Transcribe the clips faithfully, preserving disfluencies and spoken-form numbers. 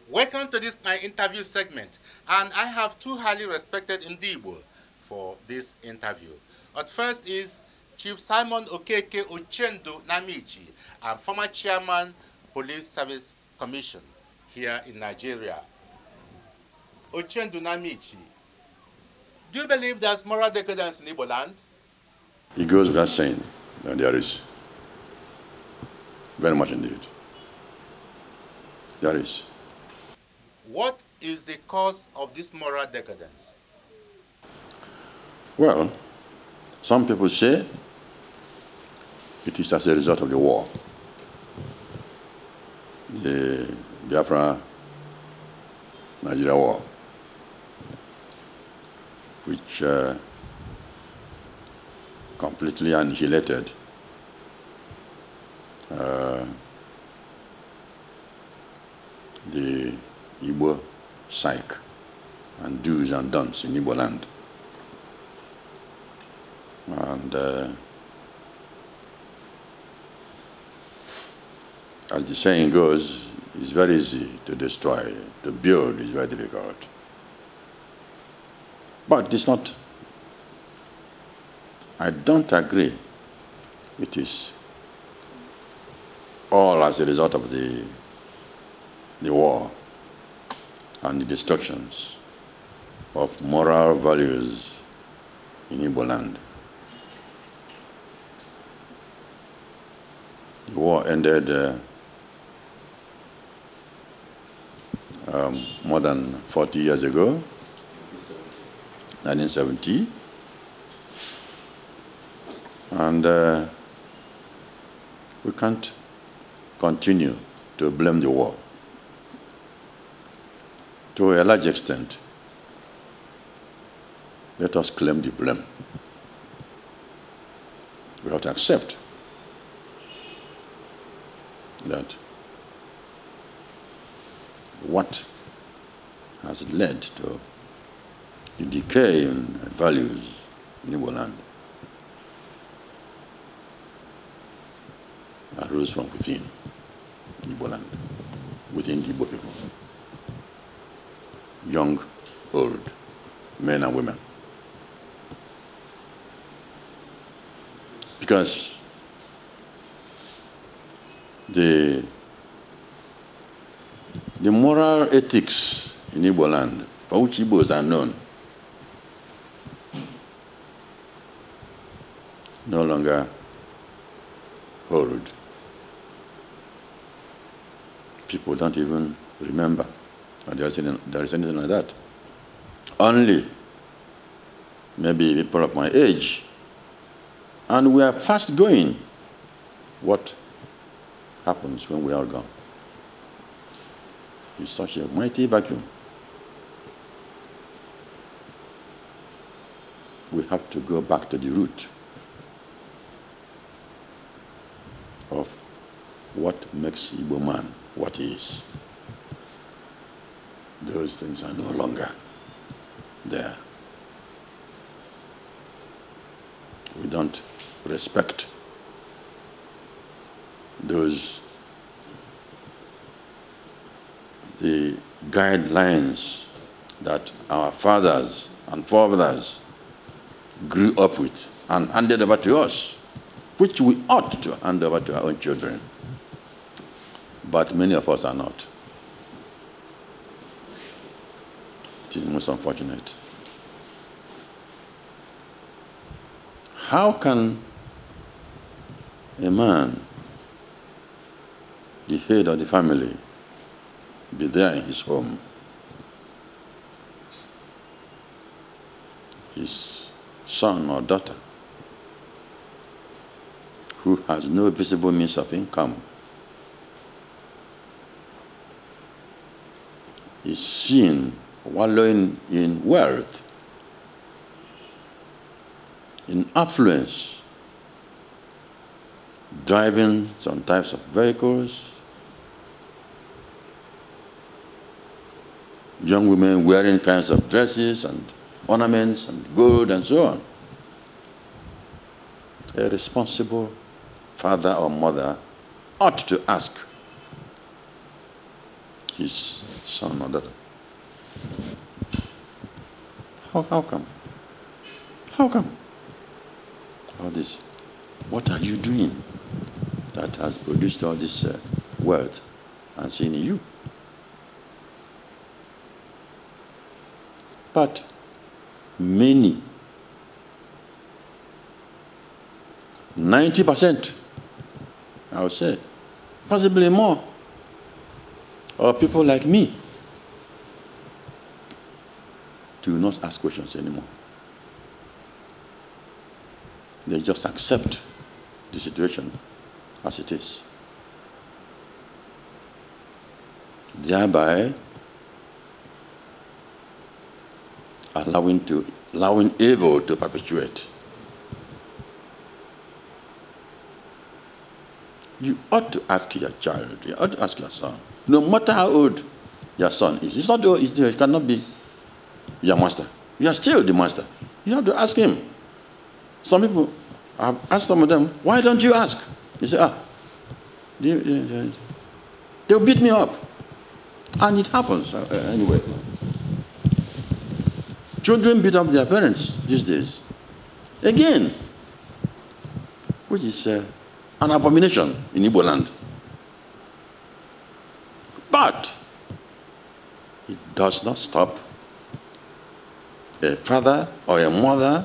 Welcome to this my interview segment, and I have two highly respected Igbo for this interview. But first is Chief Simon Okeke Ochendu Namichi, and former Chairman, Police Service Commission here in Nigeria. Ochendu Namichi, do you believe there's moral decadence in Igboland? It goes without saying that there is. Very much indeed. There is. What is the cause of this moral decadence? Well, some people say it is as a result of the war. The Biafra-Nigeria war, which uh, completely annihilated uh, the Igbo psyche and do's and don'ts in Igboland. And uh, as the saying goes, it's very easy to destroy. To build is very difficult. But it's not, I don't agree it is all as a result of the, the war and the destructions of moral values in Igboland. The war ended uh, um, more than forty years ago, nineteen seventy, and uh, we can't continue to blame the war. To a large extent, let us claim the blame. We have to accept that what has led to the decay in values in Igboland arose from within Igboland, within the Igbo people. Young, old, men and women. Because the, the moral ethics in Igboland, for which Igbos are known, no longer hold. People don't even remember that there is anything, there is anything like that. Only maybe people of my age, and we are fast going. What happens when we are gone? It's such a mighty vacuum. We have to go back to the root of what makes Igbo man what he is. Those things are no longer there. We don't respect those, the guidelines that our fathers and forefathers grew up with and handed over to us, which we ought to hand over to our own children. But many of us are not. It is most unfortunate. How can a man, the head of the family, be there in his home? His son or daughter, who has no visible means of income, is seen wallowing in wealth, in affluence, driving some types of vehicles, young women wearing kinds of dresses and ornaments and gold and so on. A responsible father or mother ought to ask his son or daughter. How, how come? How come? All this. What are you doing that has produced all this uh, wealth and seen in you? But many, ninety percent, I would say, possibly more, of people like me do not ask questions anymore. They just accept the situation as it is, thereby allowing to allowing evil to perpetuate. You ought to ask your child, you ought to ask your son, no matter how old your son is. It's not old, it cannot be your master. You are still the master. You have to ask him. Some people, I've asked some of them, why don't you ask? They say, ah, they, they, they, they'll beat me up. And it happens uh, anyway. Children beat up their parents these days. Again, which is uh, an abomination in Igboland. But it does not stop a father or a mother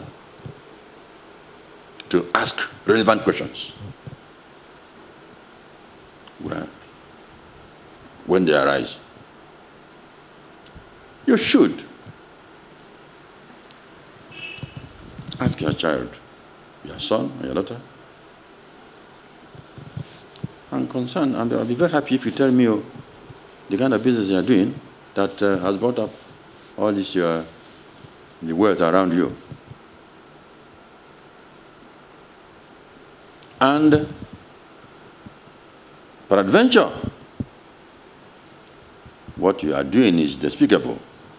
to ask relevant questions well, when they arise. You should ask your child, your son or your daughter, I'm concerned, and I'll be very happy if you tell me oh, the kind of business you're doing that uh, has brought up all this your, the wealth around you. And peradventure, what you are doing is despicable.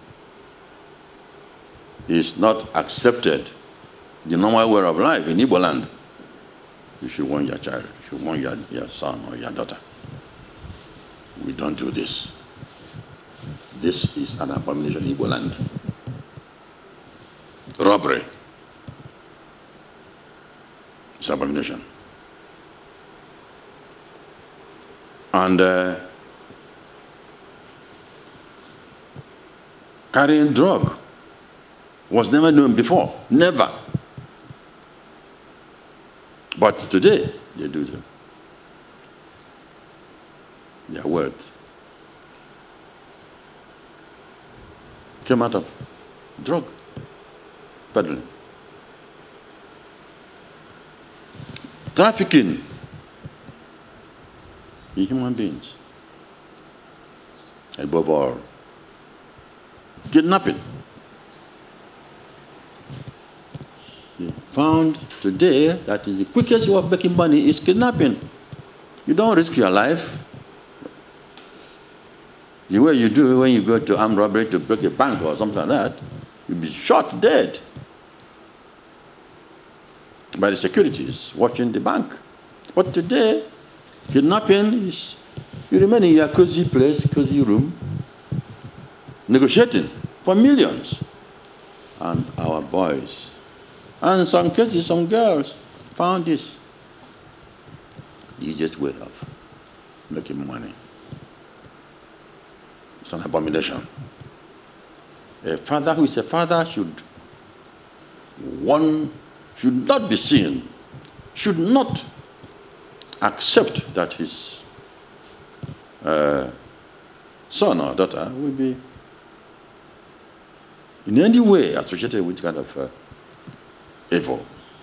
It's not accepted, the normal way of life in Igboland. You should warn your child, you should warn your, your son or your daughter. We don't do this. This is an abomination in Igboland. Robbery. It's an abomination. And uh, carrying drug was never known before. Never. But today, they do them. Their wealth came out of drug peddling. Trafficking in human beings. Above all, kidnapping. You found today that is the quickest way of making money is kidnapping. You don't risk your life the way you do when you go to armed robbery to break a bank or something like that. You'll be shot dead by the securities watching the bank. But today, kidnapping is, you remain in your cozy place, cozy room, negotiating for millions. And our boys, and in some cases, some girls found this the easiest way of making money. It's an abomination. A father who is a father should one should not be seen, should not accept that his uh, son or daughter will be in any way associated with kind of uh, evil.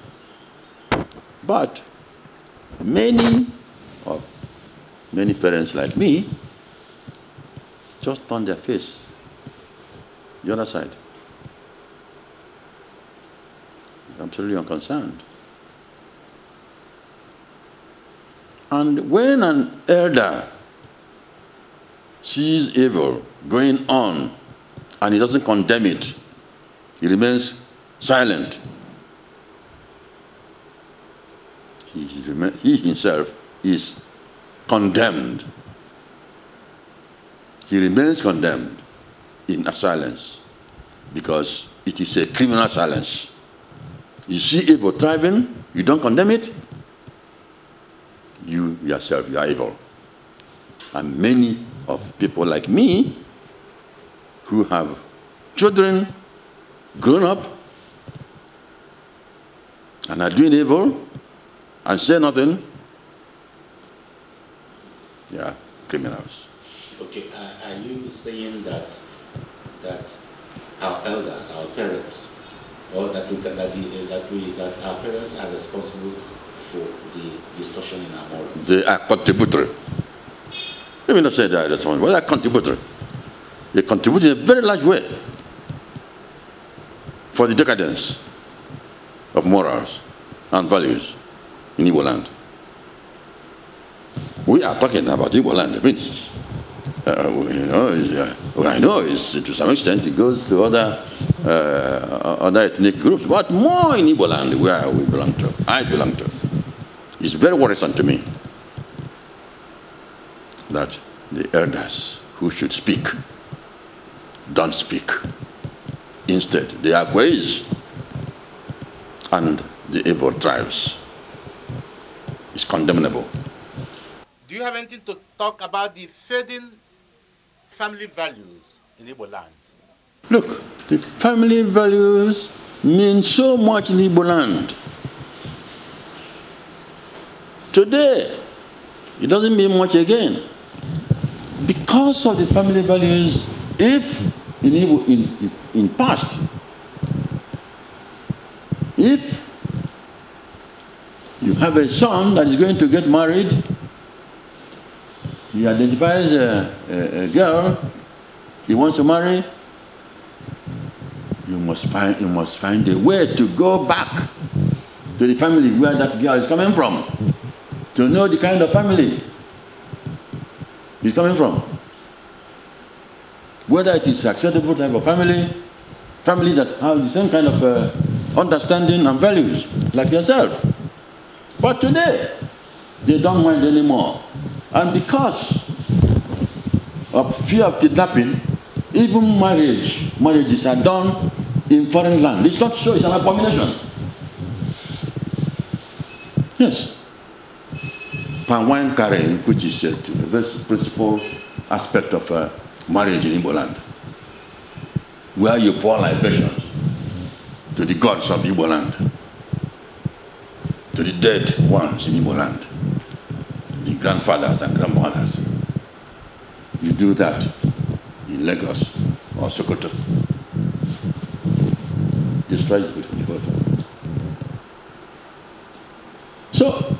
But many of many parents like me just turn their face the other side. I'm absolutely unconcerned. And when an elder sees evil going on and he doesn't condemn it, he remains silent. He, he himself is condemned. he remains condemned in silence because it is a criminal silence. You see evil thriving, you don't condemn it, you yourself, you are evil. And many of people like me who have children grown up and are doing evil and say nothing, they are criminals. Okay, uh, are you saying that that our elders, our parents, or that we that, the, that we that our parents are responsible for the distortion in our morals? They are contributory. Let me not say they are responsible, but they are contributory. They contribute in a very large way for the decadence of morals and values in Igboland. We are talking about Igboland. Uh, you know, uh, well, I know it's, to some extent it goes to other uh, other ethnic groups, but more in Igboland, where we belong to, I belong to. It's very worrisome to me that the elders who should speak don't speak. Instead, they are ways, and the evil thrives. It's condemnable. Do you have anything to talk about the fading family values in Igboland? Look, the family values mean so much in Igboland. Today, it doesn't mean much again. Because of the family values, if in, Igbo, in, in past, if you have a son that is going to get married, he identifies a, a, a girl he wants to marry, you must find you must find a way to go back to the family where that girl is coming from, to know the kind of family he's coming from. Whether it is acceptable type of family, family that have the same kind of uh, understanding and values like yourself. But today, they don't mind anymore. And because of fear of kidnapping, even marriage, marriages are done in foreign land. It's not so, it's an abomination. Yes. Palm wine carrying, which is uh, the very principal aspect of uh, marriage in Igboland, where you pour libations to the gods of Igboland, to the dead ones in Igboland, the grandfathers and grandmothers. You do that in Lagos or Sokoto. Destroys the both. So,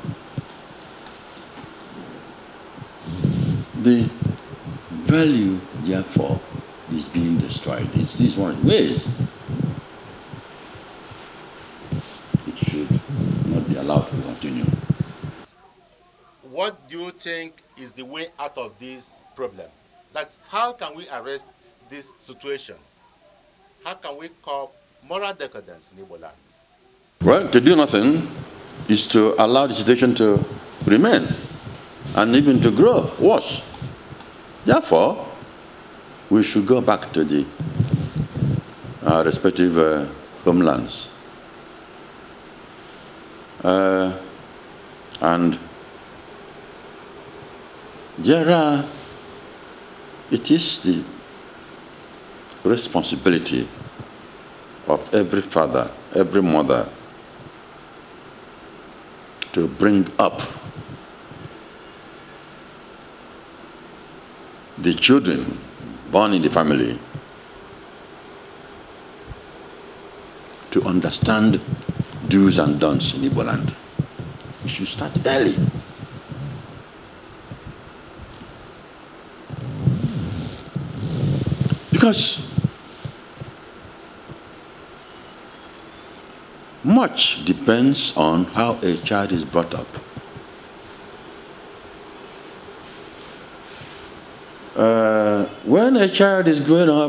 the value, therefore, is being destroyed. It's this one of the ways. It should not be allowed to continue. What do you think is the way out of this problem? That's how can we arrest this situation? How can we curb moral decadence in Igboland? Well, to do nothing is to allow the situation to remain and even to grow worse. Therefore, we should go back to the uh, respective uh, homelands. Uh, and there are, it is the responsibility of every father, every mother, to bring up the children born in the family to understand do's and don'ts in Igboland. We should start early. Because much depends on how a child is brought up. Uh, when a child is growing up,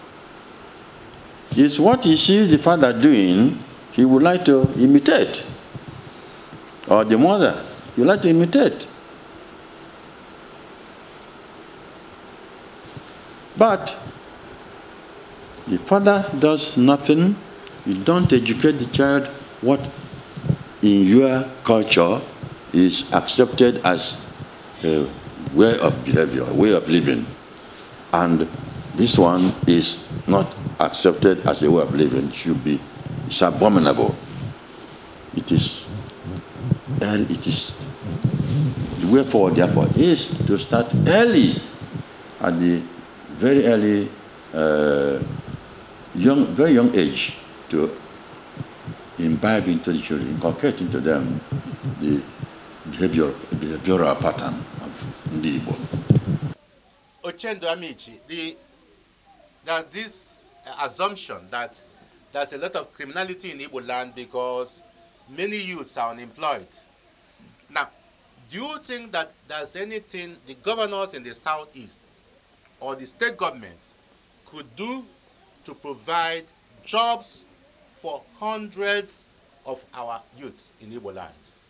it's what he sees the father doing, he would like to imitate. Or the mother, he would like to imitate. But the father does nothing. You don't educate the child what in your culture is accepted as a way of behavior, a way of living. And this one is not accepted as a way of living. It should be, it's abominable. It is, it is, the way forward, therefore, is to start early, at the very early, uh, young, very young age, to imbibe into the children, inculcate into them the behavior, behavioral pattern of Igbo. Ochendo Amici, the, there's this uh, assumption that there's a lot of criminality in Igboland because many youths are unemployed. Now, do you think that there's anything the governors in the southeast or the state governments could do to provide jobs for hundreds of our youths in Igboland?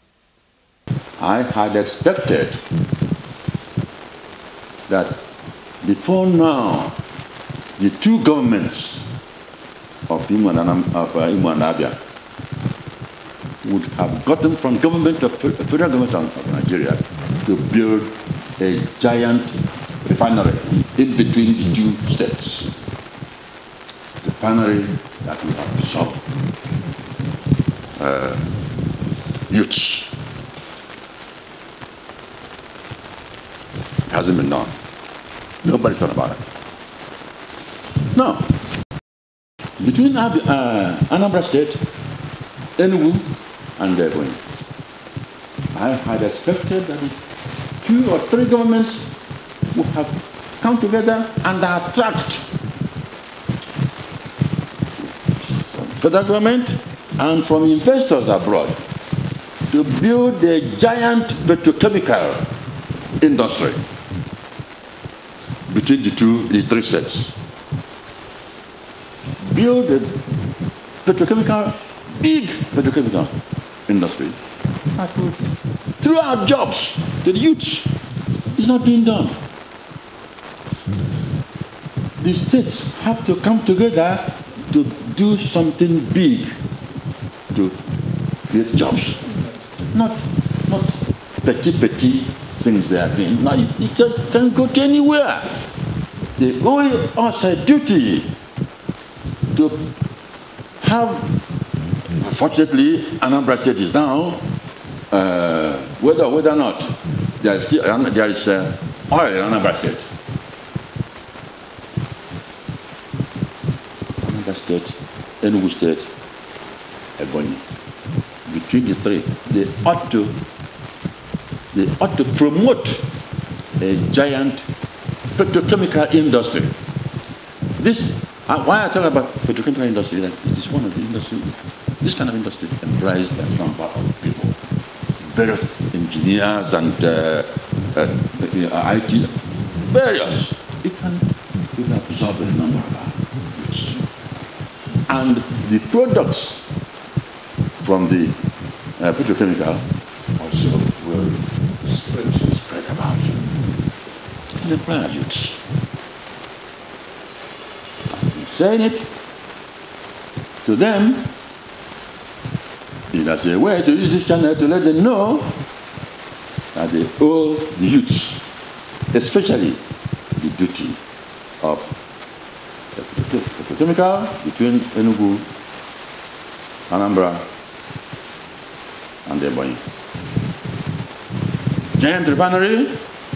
I had expected that before now, the two governments of Imo and, of, uh, Imo and Abia would have gotten from government of federal government of Nigeria to build a giant refinery in between the two states. Refinery that will absorb uh, youths. It hasn't been done. Nobody thought about it. Now, between uh, Anambra State, Enugu, and Ebonyi, I had expected that two or three governments would have come together and attract federal government and from investors abroad to build a giant petrochemical industry between the two, the three states. Build a petrochemical, big petrochemical industry that would throw out jobs to the youths. It's not being done. The states have to come together to do something big to create jobs. Not, not petty, petty things they are doing. Now, you just can't go to anywhere. They owe us a duty to have, fortunately, Anambra State is now, uh, whether whether or not there is still there is uh, oil in Anambra State. Anambra State, Enugu State, Ebonyi. Between the three, they ought to they ought to promote a giant petrochemical industry. This, uh, why I talk about petrochemical industry, that it is one of the industry, this kind of industry employs a number of people, various engineers and uh, uh, I T, various. It can, it can absorb a number of goods. And the products from the uh, petrochemical also will spread, spread about in the prior youths. Saying it to them in as a way to use this channel to let them know that they owe the youths, especially the duty of the petrochemical between Enugu, Anambra, and Ebonyi. Giant refinery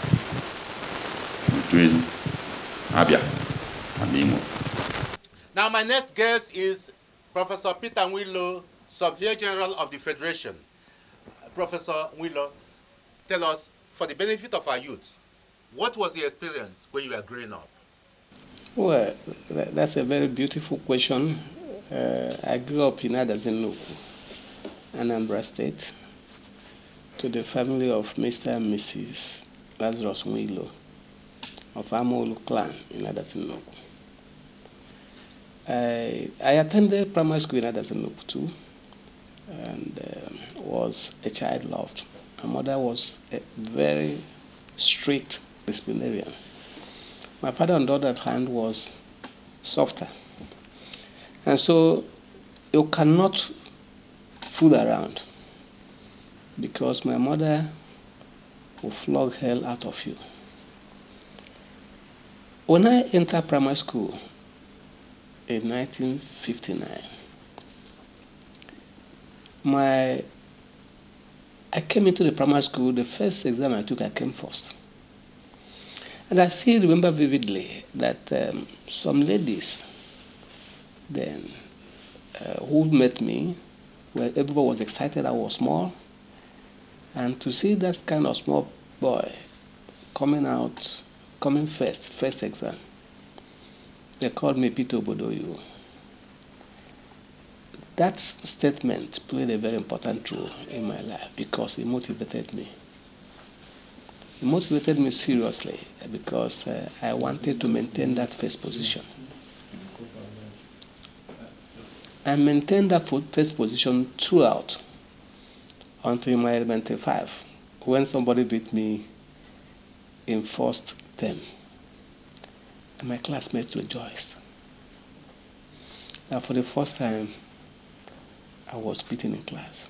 between Abia and Imo. Now, my next guest is Professor Peter Nwilo, Surveyor-General of the Federation. Uh, Professor Nwilo, tell us, for the benefit of our youths, what was your experience when you were growing up? Well, that's a very beautiful question. Uh, I grew up in Adazinloku, Anambra State, to the family of Mister and Missus Lazarus Nwilo of Amolu clan in Adazinloku. I, I attended primary school in Adazinloku too, and uh, was a child loved. My mother was a very strict disciplinarian. My father, on the other hand, was softer. And so you cannot fool around, because my mother will flog hell out of you. When I entered primary school in nineteen fifty-nine, my I came into the primary school, the first exam I took, I came first. And I still remember vividly that um, some ladies then uh, who met me, where everybody was excited I was small, and to see that kind of small boy coming out, coming first, first exam, they called me Peter Obodoyu. That statement played a very important role in my life because it motivated me. It motivated me seriously because uh, I wanted to maintain that first position. I maintained that first position throughout until my elementary five, when somebody beat me in first term. And my classmates rejoiced. Now, for the first time, I was beaten in class.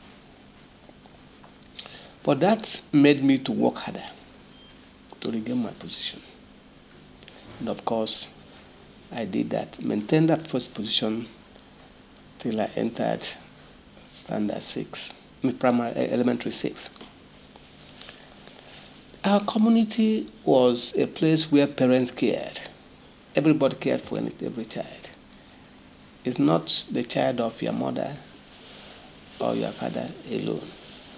But that made me to work harder to regain my position. And of course, I did that, maintained that first position till I entered standard six, I mean primary, elementary six. Our community was a place where parents cared. Everybody cared for every child. It's not the child of your mother or your father alone.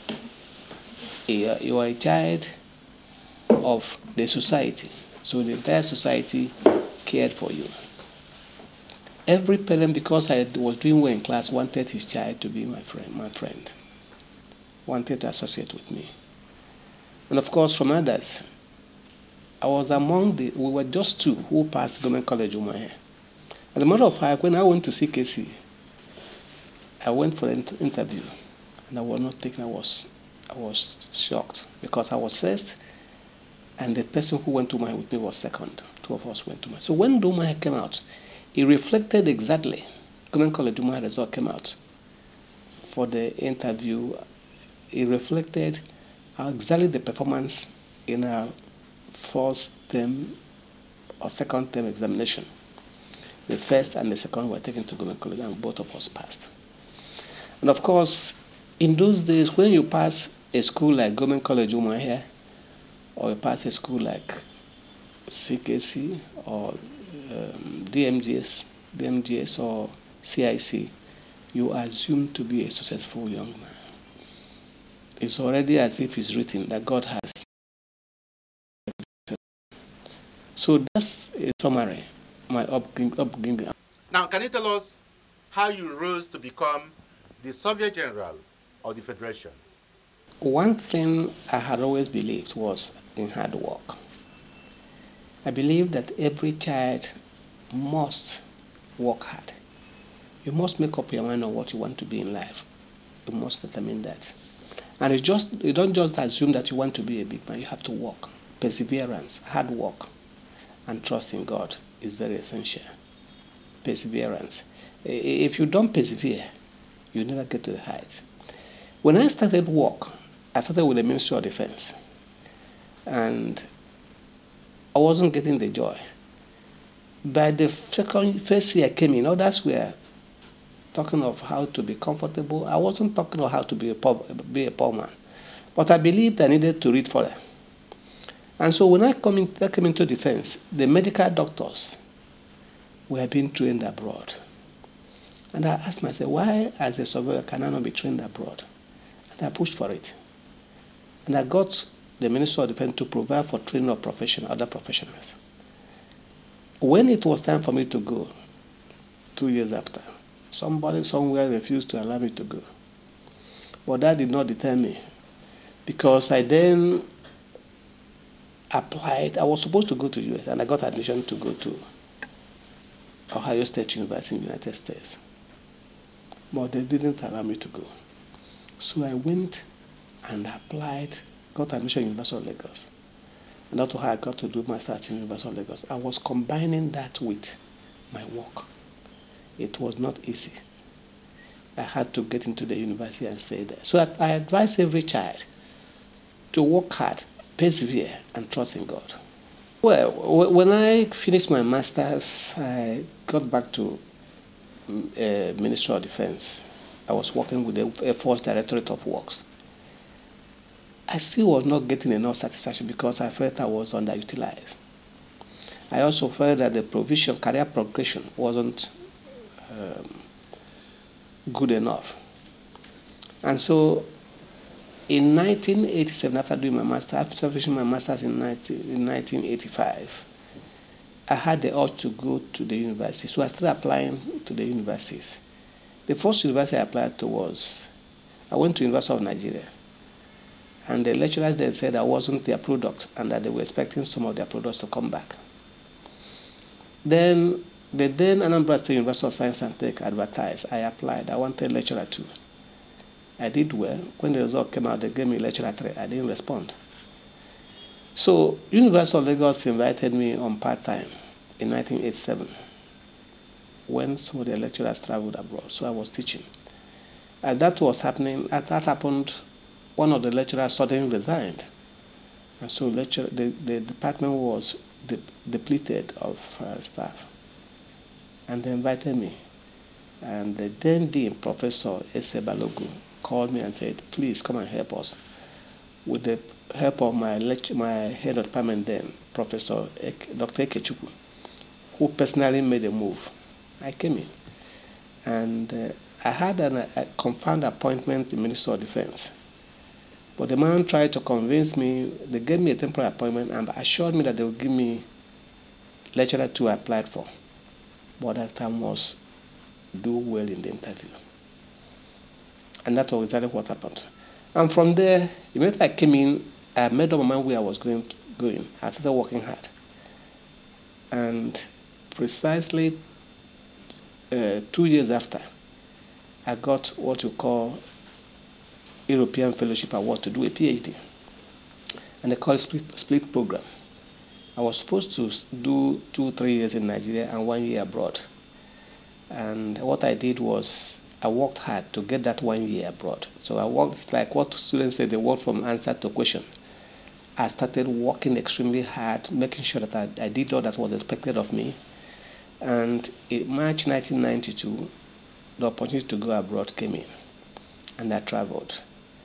You are a child of the society. So the entire society cared for you. Every parent, because I was doing well in class, wanted his child to be my friend, my friend. Wanted to associate with me. And of course, from others, I was among the, we were just two who passed Government College Umuahia. As a matter of fact, when I went to C K C, I went for an interview, and I was not taken. I was, I was shocked because I was first, and the person who went to Umuahia with me was second. Two of us went to Umuahia. So when the Umuahia came out, it reflected exactly. Government College Umuahia result came out for the interview. It reflected exactly the performance in our first term or second term examination. The first and the second were taken to Government College, and both of us passed. And of course, in those days, when you pass a school like Government College Umuahia, or you pass a school like C K C or um, D M G S, D M G S or C I C, you are assumed to be a successful young man. It's already as if it's written that God has. So that's a summary, my upbringing. Now, can you tell us how you rose to become the Surveyor-General of the Federation? One thing I had always believed was in hard work. I believe that every child must work hard. You must make up your mind on what you want to be in life. You must determine that. And it's just, you don't just assume that you want to be a big man. You have to work. Perseverance, hard work, and trust in God is very essential. Perseverance. If you don't persevere, you never get to the heights. When I started work, I started with the Ministry of Defense. And I wasn't getting the joy. By the second, first year I came in, others were talking of how to be comfortable. I wasn't talking of how to be a poor, be a poor man. But I believed I needed to read further. And so when I, come in, I came into defense, the medical doctors were being trained abroad. And I asked myself, why as a surveyor can I not be trained abroad? And I pushed for it. And I got the Ministry of Defense to provide for training of profession, other professionals. When it was time for me to go, two years after, somebody somewhere refused to allow me to go. But that did not deter me, because I then applied. I was supposed to go to the U S, and I got admission to go to Ohio State University in the United States. But they didn't allow me to go. So I went and applied, got admission at University of Lagos. And that's how I got to do Masters in University of Lagos. I was combining that with my work. It was not easy. I had to get into the university and stay there. So I, I advise every child to work hard, persevere, and trust in God. Well, when I finished my Masters, I got back to uh, Ministry of Defense. I was working with the Air Force Directorate of Works. I still was not getting enough satisfaction because I felt I was underutilized. I also felt that the provision, career progression, wasn't um, good enough. And so in nineteen eighty-seven, after doing my master, after finishing my master's in, in nineteen eighty-five, I had the urge to go to the university. So I started applying to the universities. The first university I applied to was, I went to University of Nigeria. And the lecturers then said I wasn't their product and that they were expecting some of their products to come back. Then the then Anambra State University of Science and Tech advertised. I applied. I wanted lecturer two. I did well. When the result came out, they gave me lecturer three. I didn't respond. So University of Lagos invited me on part-time in nineteen eighty-seven when some of the lecturers traveled abroad. So I was teaching. As that was happening, as that happened, one of the lecturers suddenly resigned. And so lecture, the, the department was de depleted of uh, staff. And they invited me. And the then Dean, Professor Ese Balogu, called me and said, please come and help us. With the help of my, lecture, my head of department then, Professor Ek, Doctor Ekechukwu, who personally made a move. I came in. And uh, I had an, a confirmed appointment in the Ministry of Defense. But the man tried to convince me, they gave me a temporary appointment and assured me that they would give me lecturer two I applied for. But that time was do well in the interview. And that was exactly what happened. And from there, immediately I came in, I made up my mind where I was going, going. I started working hard. And precisely uh, two years after, I got what you call European Fellowship Award to do a PhD. And they call it split, split program. I was supposed to do two, three years in Nigeria and one year abroad. And what I did was I worked hard to get that one year abroad. So I worked like what students say, they work from answer to question. I started working extremely hard, making sure that I, I did all that was expected of me. And in March nineteen ninety-two, the opportunity to go abroad came in, and I traveled.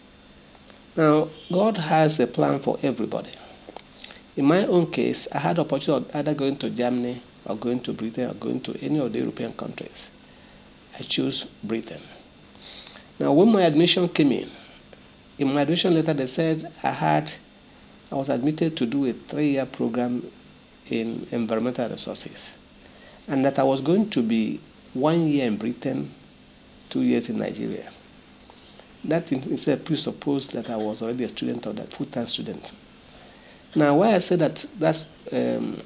Now, God has a plan for everybody. In my own case, I had the opportunity of either going to Germany or going to Britain or going to any of the European countries. I chose Britain. Now, when my admission came in, in my admission letter, they said I had, I was admitted to do a three-year program in environmental resources, and that I was going to be one year in Britain, two years in Nigeria. That instead presupposed that I was already a student of that full-time student. Now, why I say that that's um,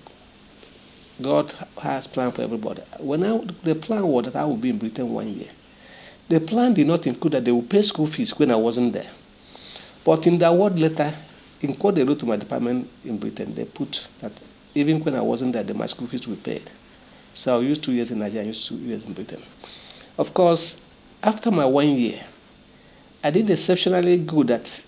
God has plan for everybody. When I, the plan was that I would be in Britain one year. The plan did not include that they would pay school fees when I wasn't there. But in the award letter, in what they wrote to my department in Britain, they put that even when I wasn't there, my school fees were paid. So I used two years in Nigeria, I used two years in Britain. Of course, after my one year, I did exceptionally good at